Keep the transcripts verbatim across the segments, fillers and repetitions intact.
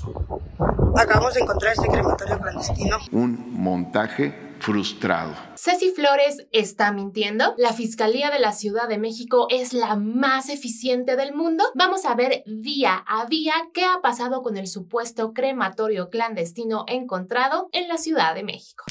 Acabamos de encontrar este crematorio clandestino. Un montaje frustrado. ¿Ceci Flores está mintiendo? ¿La Fiscalía de la Ciudad de México es la más eficiente del mundo? Vamos a ver día a día qué ha pasado con el supuesto crematorio clandestino encontrado en la Ciudad de México.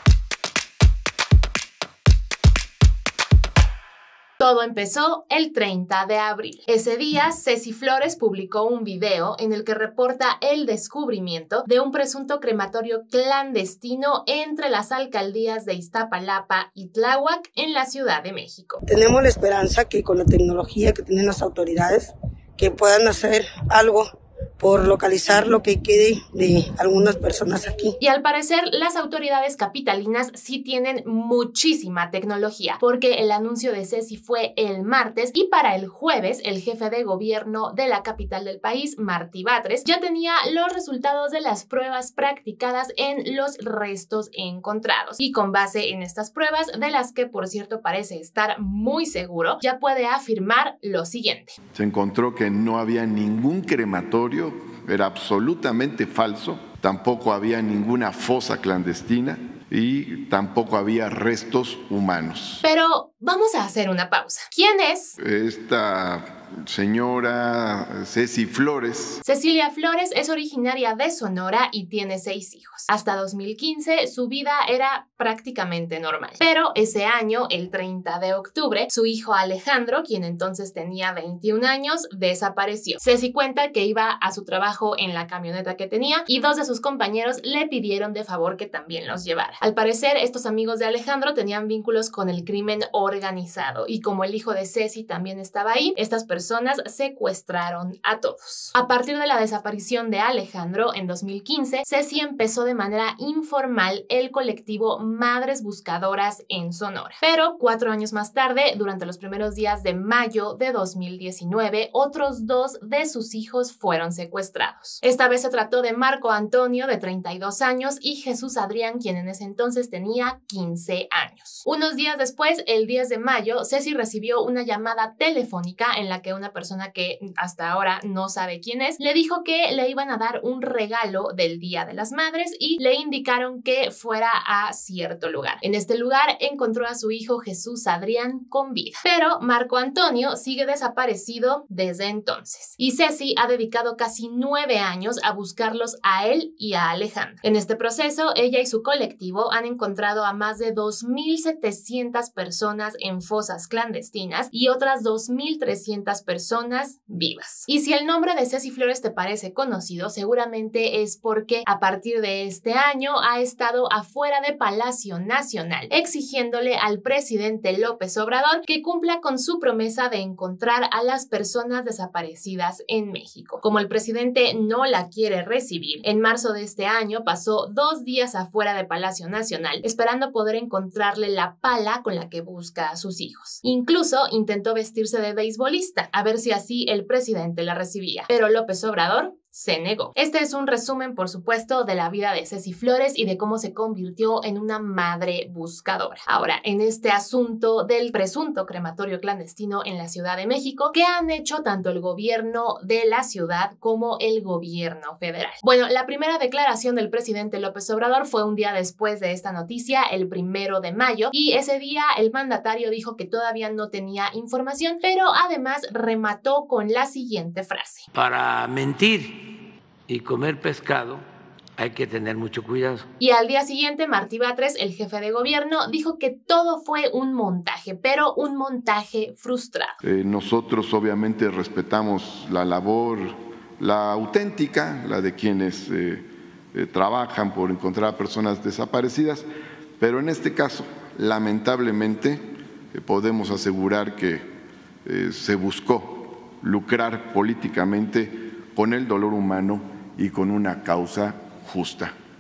Todo empezó el treinta de abril. Ese día, Ceci Flores publicó un video en el que reporta el descubrimiento de un presunto crematorio clandestino entre las alcaldías de Iztapalapa y Tláhuac en la Ciudad de México. Tenemos la esperanza que con la tecnología que tienen las autoridades, que puedan hacer algo por localizar lo que quede de algunas personas aquí. Y al parecer las autoridades capitalinas sí tienen muchísima tecnología, porque el anuncio de Ceci fue el martes y para el jueves el jefe de gobierno de la capital del país, Martí Batres, ya tenía los resultados de las pruebas practicadas en los restos encontrados. Y con base en estas pruebas, de las que por cierto parece estar muy seguro, ya puede afirmar lo siguiente. Se encontró que no había ningún crematorio, era absolutamente falso, tampoco había ninguna fosa clandestina y tampoco había restos humanos. Pero vamos a hacer una pausa. ¿Quién es? Esta señora Ceci Flores. Cecilia Flores es originaria de Sonora y tiene seis hijos. Hasta dos mil quince su vida era prácticamente normal. Pero ese año, el treinta de octubre, su hijo Alejandro, quien entonces tenía veintiún años, desapareció. Ceci cuenta que iba a su trabajo en la camioneta que tenía y dos de sus compañeros le pidieron de favor que también los llevara. Al parecer, estos amigos de Alejandro tenían vínculos con el crimen organizado y como el hijo de Ceci también estaba ahí, estas personas personas secuestraron a todos. A partir de la desaparición de Alejandro en dos mil quince, Ceci empezó de manera informal el colectivo Madres Buscadoras en Sonora. Pero cuatro años más tarde, durante los primeros días de mayo de dos mil diecinueve, otros dos de sus hijos fueron secuestrados. Esta vez se trató de Marco Antonio, de treinta y dos años, y Jesús Adrián, quien en ese entonces tenía quince años. Unos días después, el diez de mayo, Ceci recibió una llamada telefónica en la que una persona que hasta ahora no sabe quién es, le dijo que le iban a dar un regalo del Día de las Madres y le indicaron que fuera a cierto lugar. En este lugar encontró a su hijo Jesús Adrián con vida, pero Marco Antonio sigue desaparecido desde entonces. Y Ceci ha dedicado casi nueve años a buscarlos a él y a Alejandro. En este proceso, ella y su colectivo han encontrado a más de dos mil setecientas personas en fosas clandestinas y otras dos mil trescientas personas vivas. Y si el nombre de Ceci Flores te parece conocido, seguramente es porque a partir de este año ha estado afuera de Palacio Nacional, exigiéndole al presidente López Obrador que cumpla con su promesa de encontrar a las personas desaparecidas en México. Como el presidente no la quiere recibir, en marzo de este año pasó dos días afuera de Palacio Nacional, esperando poder encontrarle la pala con la que busca a sus hijos. Incluso intentó vestirse de beisbolista, a ver si así el presidente la recibía, pero López Obrador se negó. Este es un resumen, por supuesto, de la vida de Ceci Flores y de cómo se convirtió en una madre buscadora. Ahora, en este asunto del presunto crematorio clandestino en la Ciudad de México, ¿qué han hecho tanto el gobierno de la ciudad como el gobierno federal? Bueno, la primera declaración del presidente López Obrador fue un día después de esta noticia, el primero de mayo, y ese día el mandatario dijo que todavía no tenía información, pero además remató con la siguiente frase. Para mentir y comer pescado hay que tener mucho cuidado. Y al día siguiente, Martí Batres, el jefe de gobierno, dijo que todo fue un montaje, pero un montaje frustrado. Eh, nosotros obviamente respetamos la labor, la auténtica, la de quienes eh, eh, trabajan por encontrar a personas desaparecidas, pero en este caso, lamentablemente, eh, podemos asegurar que eh, se buscó lucrar políticamente con el dolor humano y con una causa justa.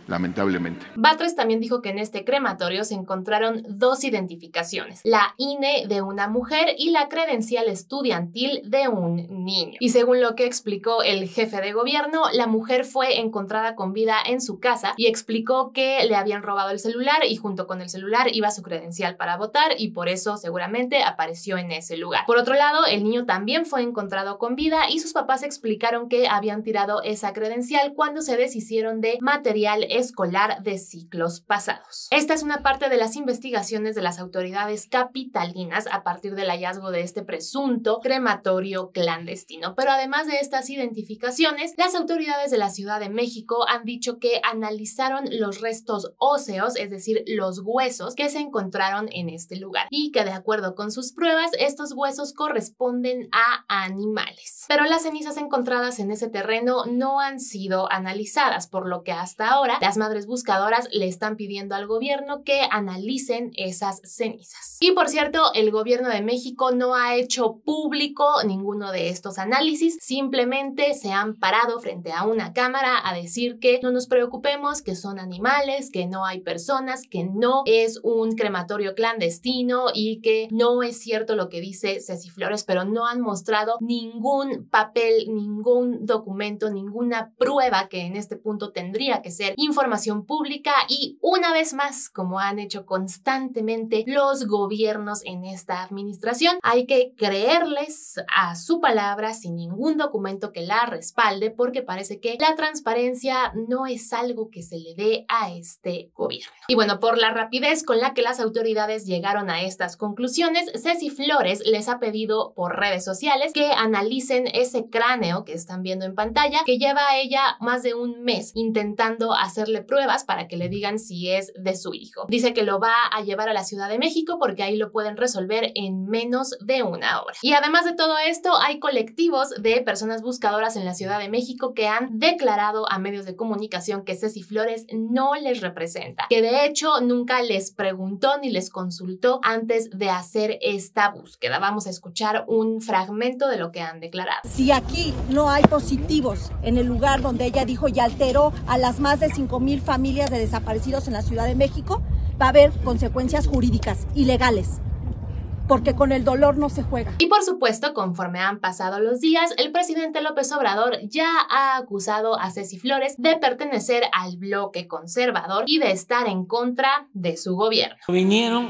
lamentablemente. Batres también dijo que en este crematorio se encontraron dos identificaciones, la I N E de una mujer y la credencial estudiantil de un niño. Y según lo que explicó el jefe de gobierno, la mujer fue encontrada con vida en su casa y explicó que le habían robado el celular y junto con el celular iba su credencial para votar y por eso seguramente apareció en ese lugar. Por otro lado, el niño también fue encontrado con vida y sus papás explicaron que habían tirado esa credencial cuando se deshicieron de material escolar de ciclos pasados. Esta es una parte de las investigaciones de las autoridades capitalinas a partir del hallazgo de este presunto crematorio clandestino. Pero además de estas identificaciones, las autoridades de la Ciudad de México han dicho que analizaron los restos óseos, es decir, los huesos que se encontraron en este lugar y que de acuerdo con sus pruebas, estos huesos corresponden a animales. Pero las cenizas encontradas en ese terreno no han sido analizadas, por lo que hasta ahora las madres buscadoras le están pidiendo al gobierno que analicen esas cenizas. Y por cierto, el gobierno de México no ha hecho público ninguno de estos análisis, simplemente se han parado frente a una cámara a decir que no nos preocupemos, que son animales, que no hay personas, que no es un crematorio clandestino y que no es cierto lo que dice Ceci Flores, pero no han mostrado ningún papel, ningún documento, ninguna prueba que en este punto tendría que ser información pública y una vez más, como han hecho constantemente los gobiernos en esta administración, hay que creerles a su palabra sin ningún documento que la respalde porque parece que la transparencia no es algo que se le dé a este gobierno. Y bueno, por la rapidez con la que las autoridades llegaron a estas conclusiones, Ceci Flores les ha pedido por redes sociales que analicen ese cráneo que están viendo en pantalla, que lleva a ella más de un mes intentando hacerle pruebas para que le digan si es de su hijo. Dice que lo va a llevar a la Ciudad de México porque ahí lo pueden resolver en menos de una hora. Y además de todo esto, hay colectivos de personas buscadoras en la Ciudad de México que han declarado a medios de comunicación que Ceci Flores no les representa, que de hecho nunca les preguntó ni les consultó antes de hacer esta búsqueda. Vamos a escuchar un fragmento de lo que han declarado. Si aquí no hay positivos en el lugar donde ella dijo y alteró a las más de cinco mil familias de desaparecidos en la Ciudad de México, va a haber consecuencias jurídicas y legales, porque con el dolor no se juega. Y por supuesto, conforme han pasado los días, el presidente López Obrador ya ha acusado a Ceci Flores de pertenecer al bloque conservador y de estar en contra de su gobierno. Vinieron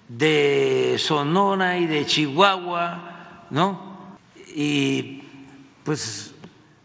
de Sonora y de Chihuahua, ¿no? Y pues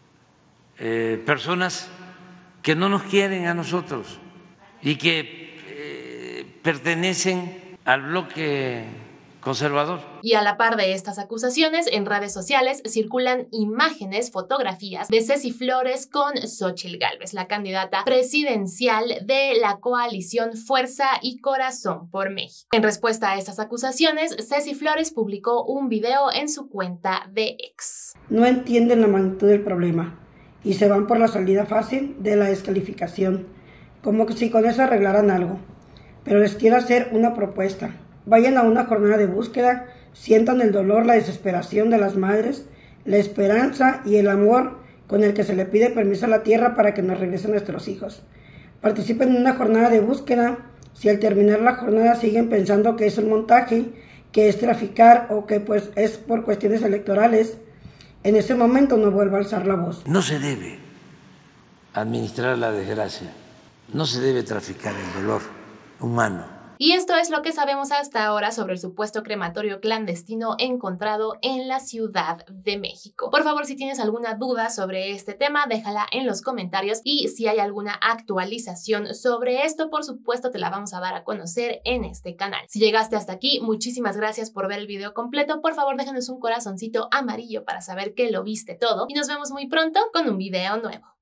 eh, personas que no nos quieren a nosotros y que eh, pertenecen al bloque conservador. Y a la par de estas acusaciones, en redes sociales circulan imágenes, fotografías de Ceci Flores con Xóchitl Gálvez, la candidata presidencial de la coalición Fuerza y Corazón por México. En respuesta a estas acusaciones, Ceci Flores publicó un video en su cuenta de X. No entienden la magnitud del problema y se van por la salida fácil de la descalificación, como que si con eso arreglaran algo. Pero les quiero hacer una propuesta. Vayan a una jornada de búsqueda, sientan el dolor, la desesperación de las madres, la esperanza y el amor con el que se le pide permiso a la tierra para que nos regresen nuestros hijos. Participen en una jornada de búsqueda. Si al terminar la jornada siguen pensando que es un montaje, que es traficar o que pues es por cuestiones electorales, en ese momento no vuelva a alzar la voz. No se debe administrar la desgracia, no se debe traficar el dolor humano. Y esto es lo que sabemos hasta ahora sobre el supuesto crematorio clandestino encontrado en la Ciudad de México. Por favor, si tienes alguna duda sobre este tema, déjala en los comentarios y si hay alguna actualización sobre esto, por supuesto te la vamos a dar a conocer en este canal. Si llegaste hasta aquí, muchísimas gracias por ver el video completo. Por favor, déjanos un corazoncito amarillo para saber que lo viste todo y nos vemos muy pronto con un video nuevo.